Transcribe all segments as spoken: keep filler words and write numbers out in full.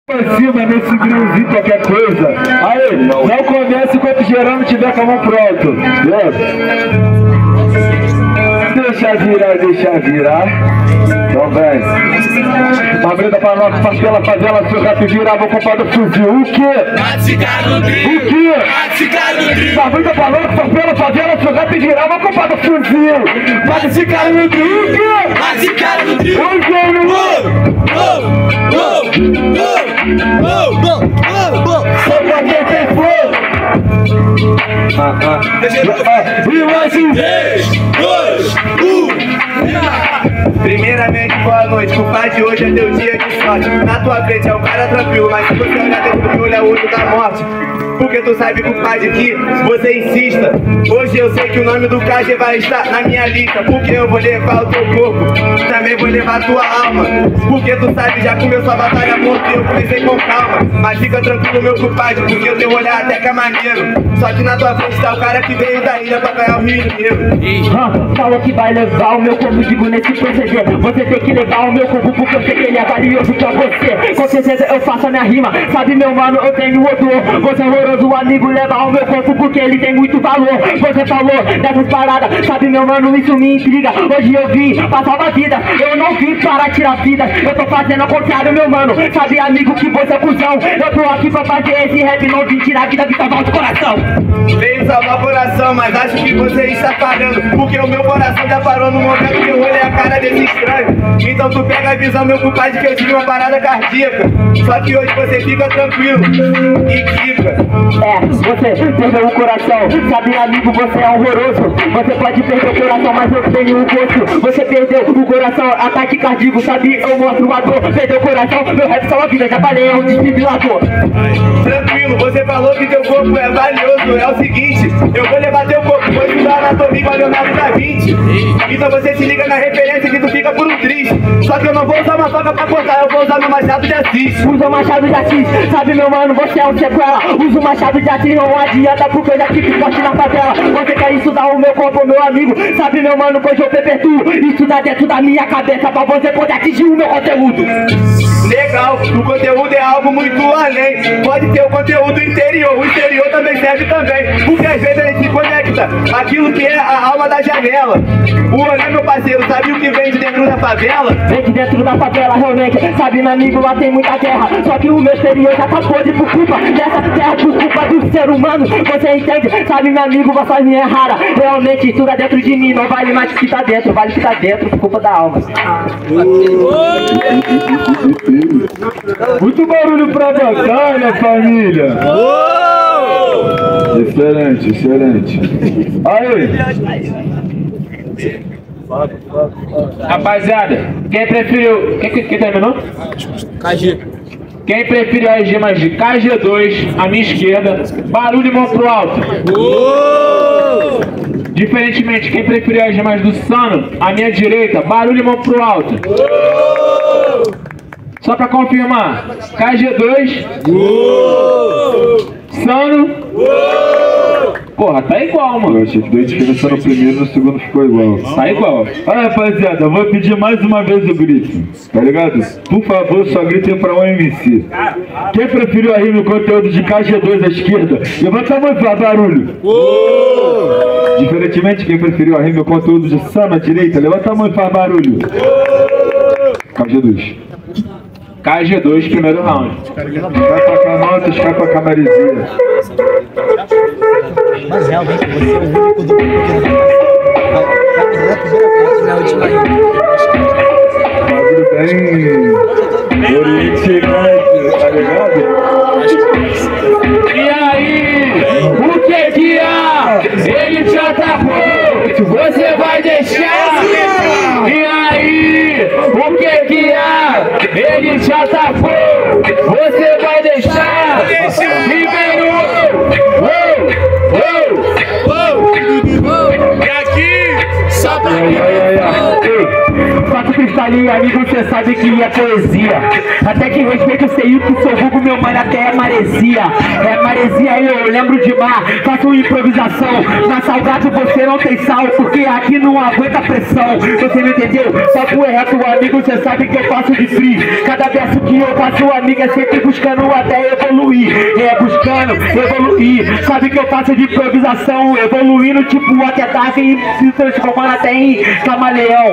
Pra cima nesse grillzinho, qualquer coisa. Aí, não comece enquanto gerando tiver com a mão pronto. Deixa virar, deixa virar. Então vem. Abrindo a palavra, favela, favela, seu rap virar, vou comprar do fuzil. O quê? O quê? Abrindo a palavra, favela, favela, seu rap virar, vou comprar do fuzil. Mas esse cara no drill, o quê? Mas esse cara no drill. O quê, meu irmão? Só pra quem tem fogo. Ah, ah. E mais um. três, dois, um. Primeiramente, boa noite. O pai de hoje é teu dia de sorte. Na tua frente é um cara tranquilo, mas se você olhar dentro do olho é o olho da morte. Porque tu sabe que o pai de que você insista. Hoje eu sei que o nome do K G vai estar na minha lista. Porque eu vou levar o teu corpo, também vou levar a tua alma. Porque tu sabe, já começou a batalha morta e eu comecei com calma. Mas fica tranquilo, meu compadre, porque o teu olhar até que é maneiro. Só que na tua frente tá o cara que veio da ilha pra ganhar o Rio de Janeiro. ah, Falou que vai levar o meu corpo, digo nesse proceder. Você tem que levar o meu corpo porque eu sei que ele é valioso pra você. Com certeza eu faço a minha rima, sabe meu mano, eu tenho odor. Você é horroroso, amigo, leva o meu corpo porque ele tem muito valor. Você falou dessas paradas, sabe meu mano, isso me intriga. Hoje eu vim pra salvar a vida, eu não vim para tirar vida. Eu tô fazendo ao contrário, meu mano, sabe amigo que você é cuzão. Eu tô aqui pra fazer esse rap, não vim tirar a vida, vim salvar o coração. Veio salvar o coração, mas acho que você está falhando. Porque o meu coração já parou no momento que eu olhei a cara desse estranho. Então tu pega a visão, meu compadre, que eu tive uma parada cardíaca. Só que hoje você fica tranquilo e quica. É, você perdeu o coração, sabe amigo, você é horroroso. Você pode perder o coração, mas eu tenho o gosto. Você perdeu o coração, ataque cardíaco, sabe, eu mostro a dor. Perdeu o coração, meu rap salva a vida, já falei, é um desfibrilador. Tranquilo, você falou que teu corpo é valioso. É o seguinte, eu vou levar teu corpo, vou estudar anatomia com a Leonardo da Vinci. Então você se liga na referência que tu fica por um triste. Só que eu não vou usar uma faca pra cortar, eu vou usar meu machado de Assis. Usa o machado de Assis, sabe meu mano, você é um sequela. Usa o machado de Assis, não adianta porque eu já tive forte na favela. Você quer estudar o meu corpo, meu amigo, sabe meu mano, pois eu perpetuo. Estudar dentro da minha cabeça pra você poder atingir o meu conteúdo. Legal, o conteúdo é algo muito além. Pode ter o conteúdo interior, o exterior também serve também. Porque às vezes a gente se conecta aquilo que é a alma da janela. O olhar, meu parceiro, sabe o que vem de dentro da favela? Vem de dentro da favela, realmente, sabe meu amigo, lá tem muita guerra. Só que o meu exterior já tá podre por culpa dessa terra, por culpa do ser humano. Você entende? Sabe meu amigo, vossa linha é rara. Realmente tudo é dentro de mim, não vale mais que tá dentro, vale que tá dentro por culpa da alma. Muito barulho pra batalha, família! Excelente, excelente. Aí! Rapaziada, quem preferiu. Quem, quem terminou? K G. Quem preferiu as gemas de K G dois, à minha esquerda, barulho e mão pro alto. Uou! Diferentemente, quem preferiu as gemas do Sano, à minha direita, barulho e mão pro alto. Uou! Só pra confirmar, K G dois, Uou! Sano. Uou! Porra, tá igual, mano. Eu achei que deu diferença no primeiro e no segundo ficou igual. Tá igual. Olha, rapaziada, eu vou pedir mais uma vez o grito, tá ligado? Por favor, só gritem pra um M C. Quem preferiu aí no conteúdo de K G dois à esquerda, levanta a mão e faz barulho. Uou! Diferentemente, quem preferiu aí no conteúdo de Sano à direita, levanta a mão e faz barulho. K G dois. K G dois, primeiro round. Vai pra cá, notas, vai pra camarizinha. Mas realmente você é o único do grupo que não vai perder a primeira vez na última Bagulho bem oriente, tá ligado? E aí, o que que há? Ele te atacou, você vai deixar? E aí, o que que há? Ele te atacou, você vai deixar? Liberou! E aqui, só pra mim. Fato cristalinho, amigo, você sabe que é poesia. Até que respeito, sei o que sou vulgo, meu mano, até é maresia, é maresia, eu lembro de mar, faço improvisação. Na Salgado você não tem sal, porque aqui não aguenta pressão. Você não entendeu? Papo é reto, amigo, você sabe que eu faço de free. Cada verso que eu faço, amigo, é sempre buscando até evoluir. É, buscando evoluir. Sabe que eu faço de improvisação, evoluindo tipo até Dark e se transformando até em camaleão.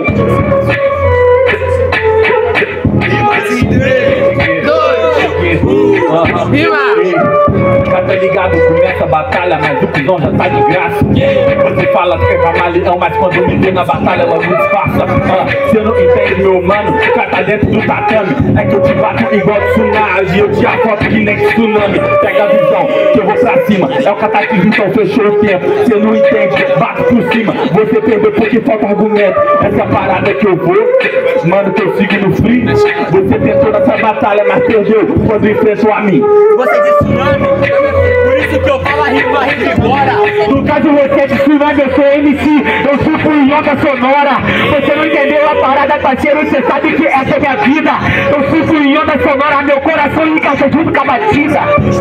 Já tá ligado, começa a batalha, mas o cuzão já tá de graça. Você fala que é camaleão, mas quando me vê na batalha logo disfarça. ah, Cê não entende, meu mano, o cara tá dentro do tatame. É que eu te bato igual tsunami, eu te afoto que nem tsunami. Pega a visão, que eu vou pra cima. É o cataquismo, então fechou o tempo. Cê não entende, bato por cima. Você perdeu porque falta argumento. Essa parada que eu vou, mano, que eu sigo no free. Você tentou nessa batalha, mas perdeu quando enfrentou a mim. Você de tsunami, por isso que eu falo a rima, rima embora. No caso você é de tsunami, eu sou M C, eu supo em yoga sonora. Você não entendeu a parada, parceiro, você sabe que essa é minha vida. Eu supo em yoga sonora, meu coração encaixa junto com a batida.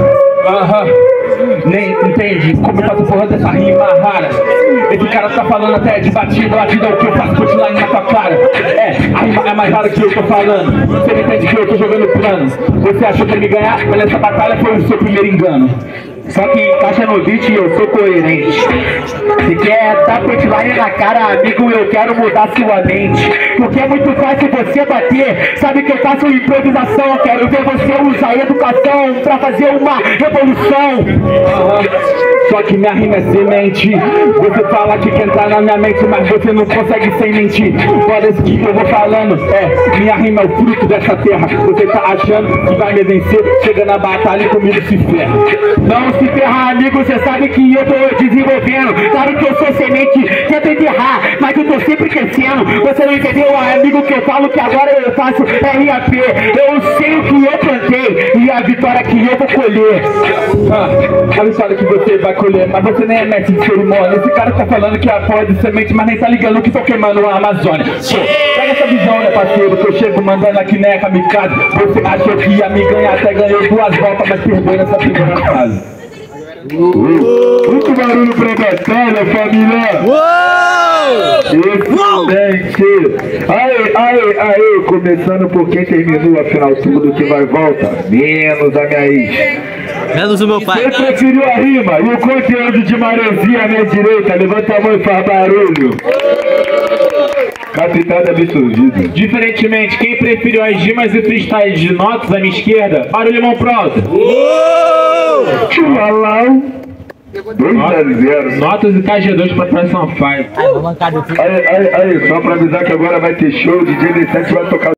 Aham, nem entende como eu faço porra dessa rima rara. Esse cara tá falando até de batida, batida é o que eu faço, punchline na tua cara. É, a rima é mais rara que eu tô falando. Você não entende que eu tô jogando plano. Você achou que ia me ganhar, mas nessa batalha foi o seu primeiro engano. Só que encaixa no beat e eu sou coerente. Se quer dar punchline na cara, amigo, eu quero mudar sua mente. Porque é muito fácil você bater. Sabe que eu faço improvisação. Eu quero ver você usar a educação pra fazer uma revolução. Uhum. Só que minha rima é semente. Você fala que quer entrar na minha mente, mas você não consegue sem mentir. Parece que eu vou falando, é, minha rima é o fruto dessa terra. Você tá achando que vai me vencer, chega na batalha e comigo se ferra. Não se ferra, amigo, você sabe que eu tô desenvolvendo. Claro que eu sou semente, tento enterrar, mas eu tô sempre crescendo. Você não entendeu, amigo, que eu falo que agora eu faço R A P. Eu sei o que eu plantei e a vitória que eu vou colher. Ah, a vitória que você vai colher, mas você nem é mestre de cerimônia. Esse cara tá falando que é a porra de semente, mas nem tá ligando que tô queimando a Amazônia. Pô, pega essa visão, né, parceiro, que eu chego mandando aqui né, kamikaze. Você achou que ia me ganhar, até ganhou duas voltas, mas perdeu nessa primeira fase. Muito barulho pra batalha, família! Excelente! Aê, aê, aê! Começando por quem terminou, afinal tudo que vai volta, menos a minha ex. Menos o meu pai. Quem preferiu a rima e o conteúdo de maresia à minha direita? Levanta a mão e faz barulho. Capitado absorvido. Diferentemente, quem preferiu as rimas e freestyle de notas à minha esquerda, barulho mão pro alto. Tchualau. dois a zero. Notas e K G dois pra trás são five. Ai, vou mancar do Aí, aí, aí, só pra avisar que agora vai ter show, o D J Decente vai tocar.